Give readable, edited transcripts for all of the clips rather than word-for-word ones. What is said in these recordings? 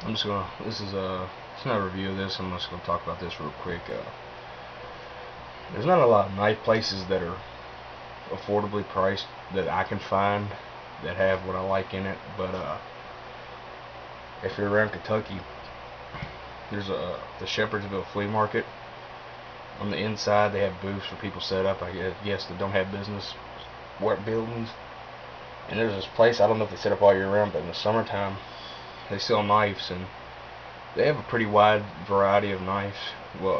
This is it's not a review of this. I'm just gonna talk about this real quick. There's not a lot of knife places that are affordably priced that I can find that have what I like in it. But if you're around Kentucky, there's the Shepherdsville Flea Market. On the inside, they have booths for people set up. I guess that don't have business work buildings. And there's this place. I don't know if they set up all year round, but in the summertime, they sell knives and they have a pretty wide variety of knives. Well,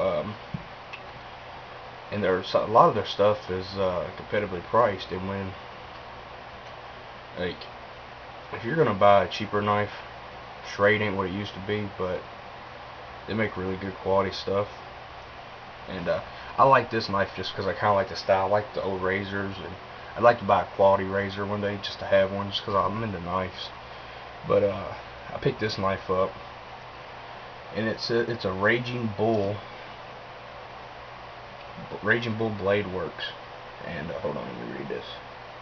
and there's a lot of their stuff is competitively priced. And when like if you're gonna buy a cheaper knife, Schrade ain't what it used to be, but they make really good quality stuff. And I like this knife just because I kind of like the style. I like the old razors, and I'd like to buy a quality razor one day just to have one, just because I'm into knives. But I picked this knife up, and it's a Raging Bull Blade Works. And hold on, let me read this.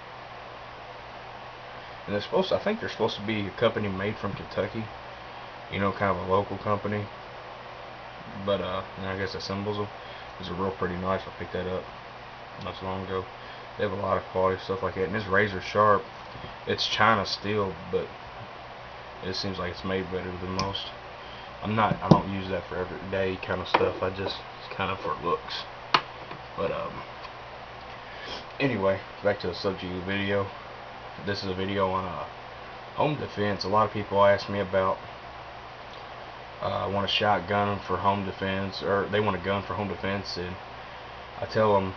And I think they're supposed to be a company made from Kentucky. Kind of a local company. But and I guess it assembles them. It's a real pretty knife. I picked that up not so long ago. They have a lot of quality stuff like that, and this razor sharp. It's China steel, but it seems like it's made better than most. I don't use that for everyday kind of stuff. It's kind of for looks. But anyway, back to the subject of the video. This is a video on home defense. A lot of people ask me about want a shotgun for home defense, or they want a gun for home defense, and I tell them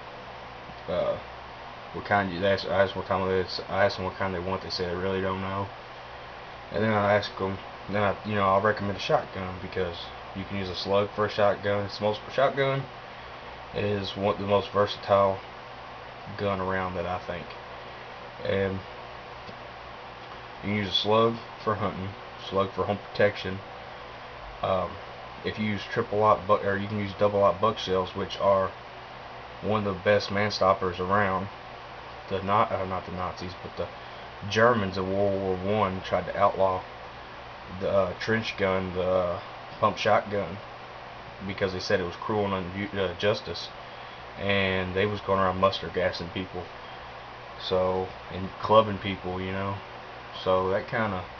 what kind. I ask what time it is. I ask them what kind they want. They say they really don't know, and then I ask them. Then I'll recommend a shotgun because you can use a slug for a shotgun. Shotgun is the most versatile gun around that I think, and you can use a slug for hunting, slug for home protection. Um, if you use or you can use double aught buck shells, which are one of the best man stoppers around. Not the Nazis, but the Germans in World War One tried to outlaw the trench gun, the pump shotgun, because they said it was cruel and injustice, and they was going around mustard gassing people, and clubbing people. So that kind of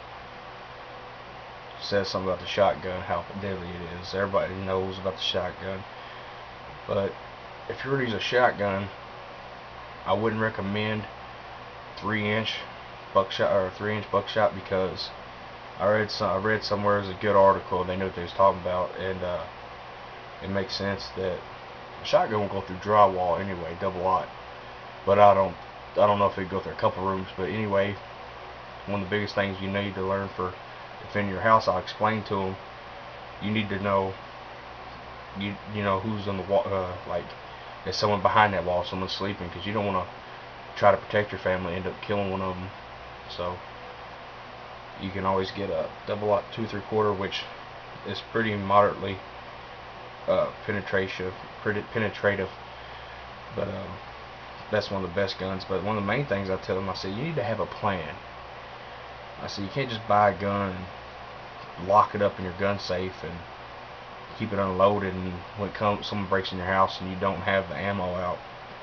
says something about the shotgun, how deadly it is. Everybody knows about the shotgun, but if you were to use a shotgun, I wouldn't recommend 3-inch buckshot or 3-inch buckshot because I read somewhere as a good article. They knew what they was talking about, and it makes sense that a shotgun will go through drywall anyway, double aught. But I don't know if it go through a couple rooms. But anyway, one of the biggest things you need to learn for defending your house, I'll explain to them. You need to know you know who's on the wall, like there's someone behind that wall, someone sleeping, because you don't want to try to protect your family, end up killing one of them. So you can always get a double aught 2 3/4, which is pretty moderately penetrative, but that's one of the best guns. But one of the main things I tell them, I say you need to have a plan. I say you can't just buy a gun and lock it up in your gun safe and keep it unloaded, and when someone breaks in your house and you don't have the ammo out,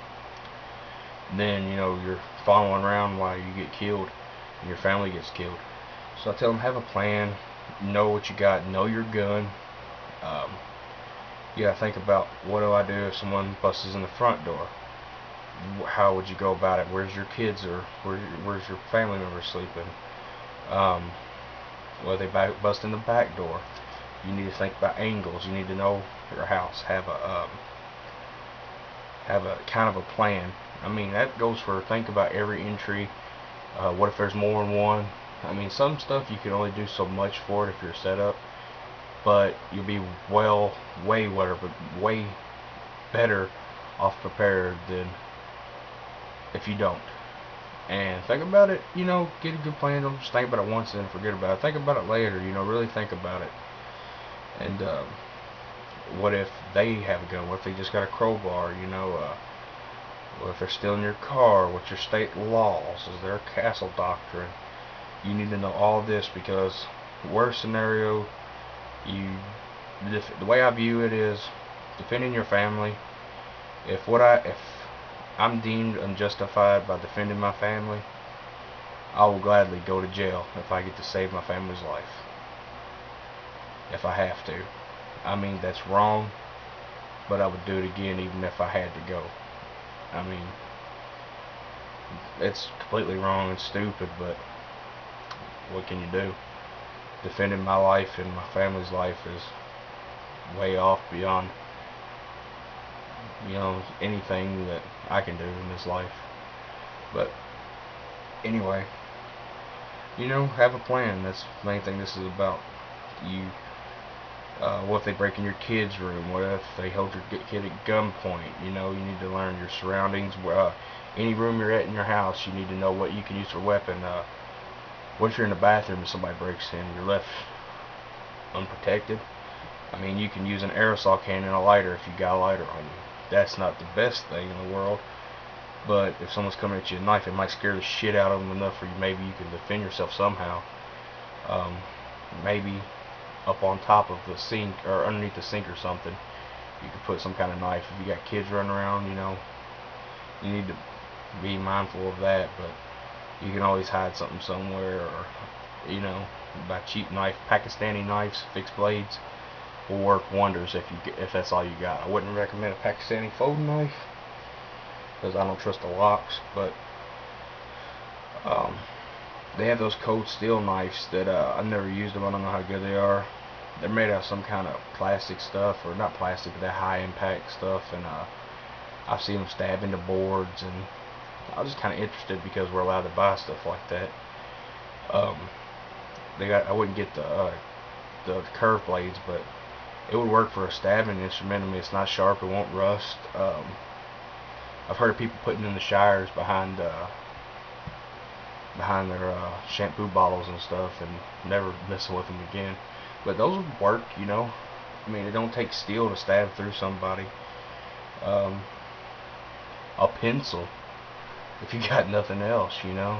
then you're following around while you get killed and your family gets killed. So I tell them have a plan, know what you got, know your gun. Um, you gotta think about, what do I do if someone busts in the front door? How would you go about it? Where's your kids, or where's your family members sleeping? Um, well, they bust in the back door. You need to think about angles. You need to know your house. Have a kind of a plan. I mean, that goes for think about every entry. What if there's more than one? I mean, some stuff you can only do so much for it if you're set up, but you'll be way better off prepared than if you don't. And think about it, get a good plan. Don't just think about it once and then forget about it. Think about it later, really think about it. And what if they have a gun? What if they just got a crowbar? What if they're stealing your car? What's your state laws? Is there a castle doctrine? You need to know all this because worst scenario, the way I view it is defending your family. If I'm deemed unjustified by defending my family, I will gladly go to jail if I get to save my family's life. If I have to. I mean, that's wrong, but I would do it again even if I had to go. I mean, it's completely wrong and stupid, but what can you do? Defending my life and my family's life is way off beyond, anything that I can do in this life. But anyway, have a plan. That's the main thing this is about. What if they break in your kid's room? What if they hold your kid at gunpoint? You need to learn your surroundings. Any room you're at in your house, you need to know what you can use for a weapon. What if you're in the bathroom and somebody breaks in? You're left unprotected. I mean, you can use an aerosol can and a lighter if you got a lighter on you. That's not the best thing in the world. But if someone's coming at you with a knife, it might scare the shit out of them enough for you. Maybe you can defend yourself somehow. Maybe up on top of the sink or underneath the sink or something, you could put some kind of knife. If you got kids running around, you need to be mindful of that. But you can always hide something somewhere, or buy cheap knife. Pakistani knives, fixed blades, will work wonders if that's all you got. I wouldn't recommend a Pakistani folding knife because I don't trust the locks, but they have those cold steel knives that I've never used them. I don't know how good they are. They're made out of some kind of plastic stuff, or not plastic, but that high impact stuff, and I've seen them stab into boards, and I was just kind of interested because we're allowed to buy stuff like that. I wouldn't get the curved blades, but it would work for a stabbing instrument. I mean, it's not sharp, it won't rust. I've heard of people putting in the showers behind their shampoo bottles and stuff, and never messing with them again. But those would work, I mean, it don't take steel to stab through somebody. A pencil, if you got nothing else,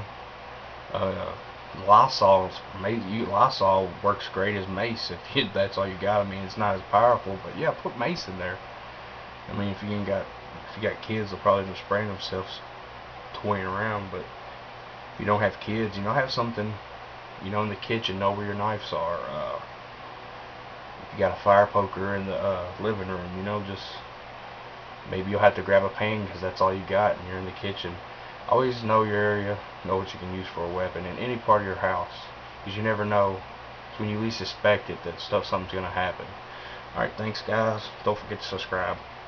Lysol works great as mace if that's all you got. I mean, it's not as powerful, but yeah, put mace in there. I mean, if you got kids, they'll probably just spray themselves toying around. But if you don't have kids, have something, in the kitchen. Know where your knives are. If you got a fire poker in the living room, just maybe you'll have to grab a pan because that's all you got, and you're in the kitchen. Always know your area, know what you can use for a weapon in any part of your house, because you never know. It's when you least suspect it that something's going to happen. Alright, thanks guys. Don't forget to subscribe.